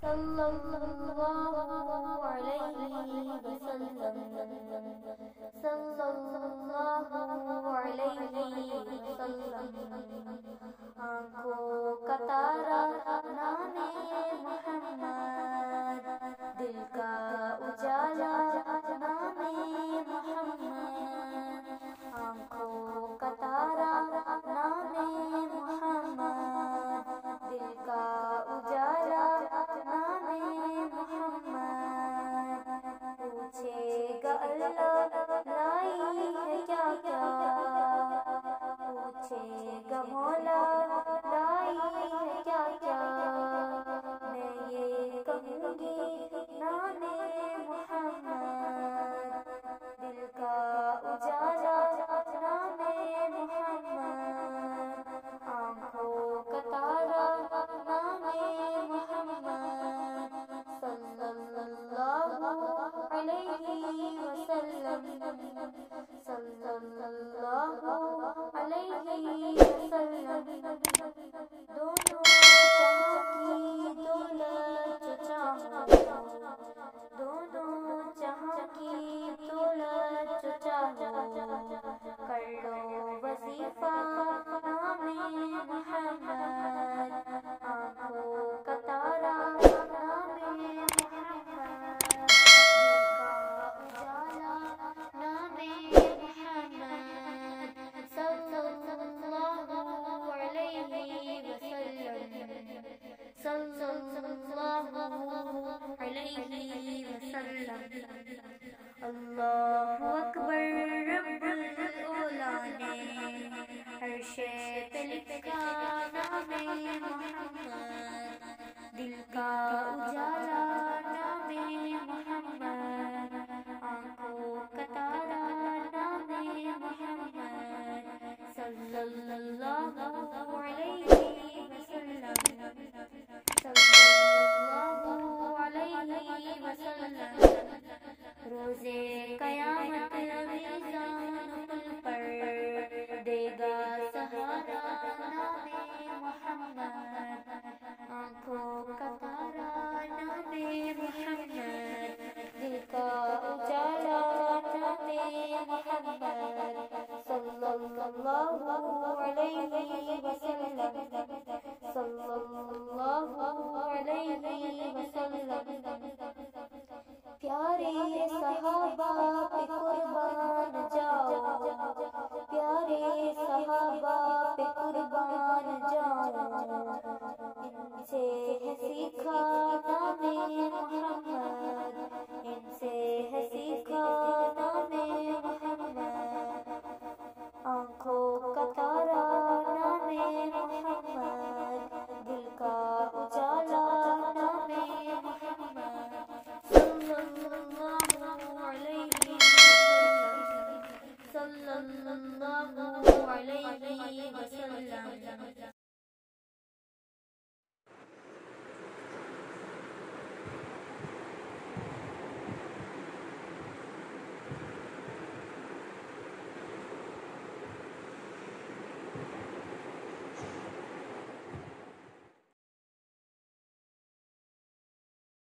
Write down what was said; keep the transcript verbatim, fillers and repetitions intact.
صلی اللہ علیہ وسلم، صلی اللہ علیہ وسلم۔ آنکھوں کا تارا نام محمد، دل کا اجالا نام محمد۔ آنکھوں کا تارا نام محمد، دل کا اجالا نام محمد۔ پوچھے گا اللہ لائی ہے کیا کیا، پوچھے گا مولا لائی ہے کیا کیا، میں یہ کہوں گی نام محمد، دل کا اجالا نام محمد۔ آنکھوں کا تارا نام محمد، صلی اللہ علیہ وسلم، صلی اللہ علیہ وسلم۔ دونوں جہاں کی دولت جو چاہو، دونوں جہاں کی دولت جو چاہو،